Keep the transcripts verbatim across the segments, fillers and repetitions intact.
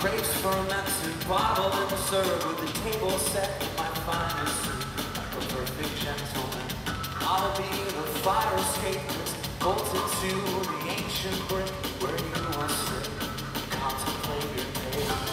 grapes fermented, bottled and served with the table set with my finest suit, like a perfect gentleman. I'll be the fire escape that's bolted to the ancient brick where you are sit, contemplate your day.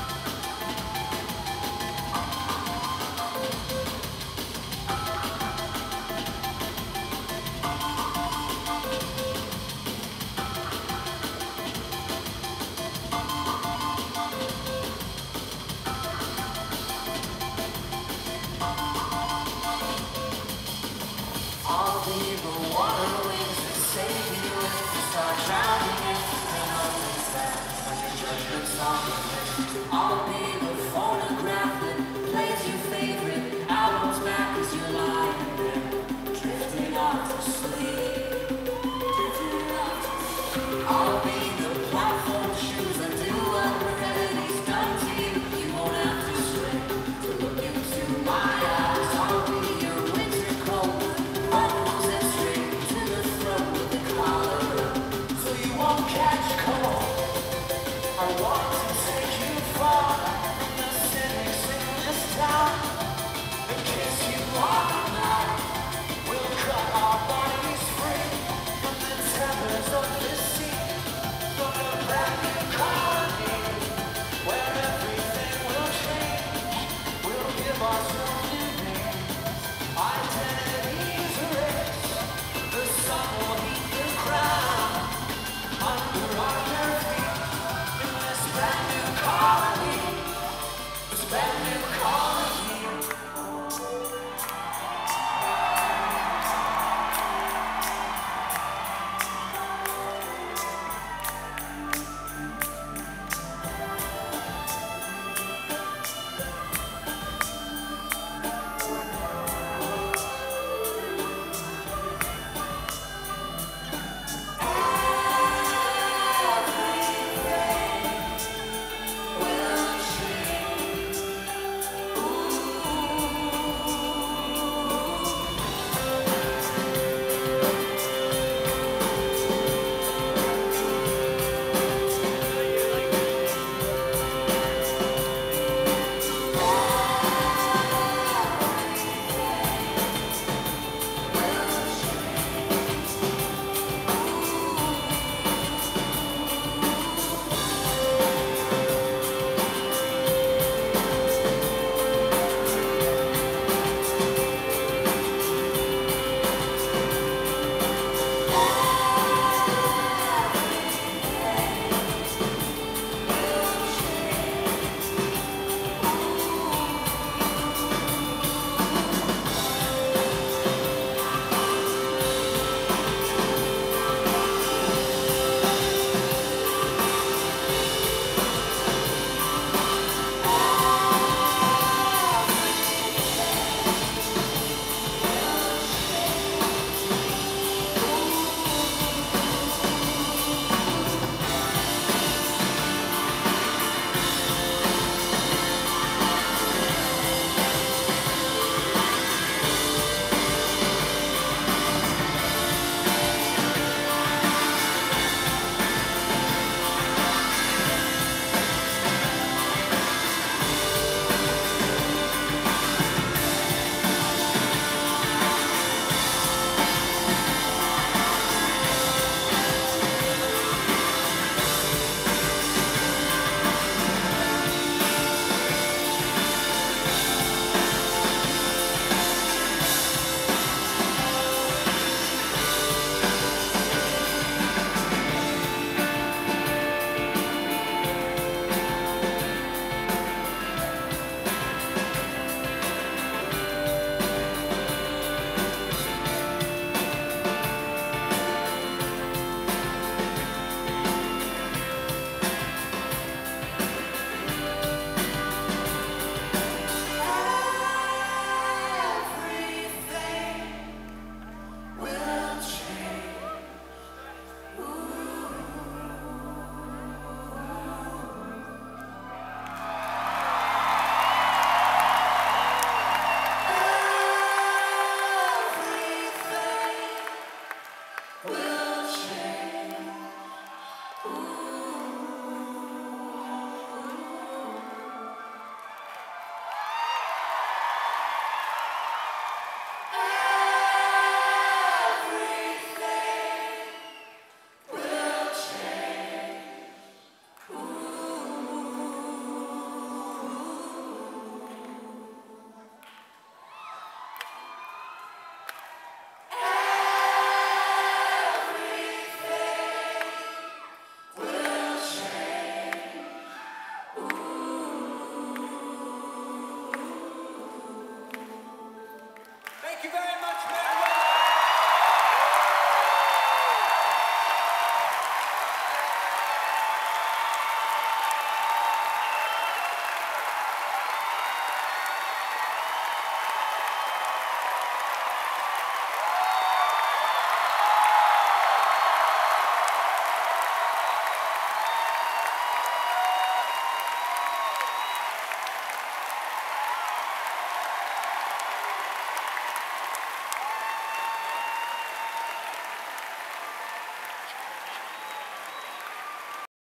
I'll be the phonograph that plays your favorite albums back as you're lying there, drifting off to sleep, drifting off to sleep. I'll be the platform shoes that do what reality's done to you. You won't have to stray to look into my eyes. I'll be your winter coat, buttons and strings to the throat with the collar up, so you won't catch cold. I want to take you far from the cynics in this town and kiss you all night. We'll cut our bodies free from the tethers of this sea, from a brand new colony where everything will change. We'll give ourselves new names, identities erased. The sun will heat the ground under our bare feet. Brand new colony, this brand new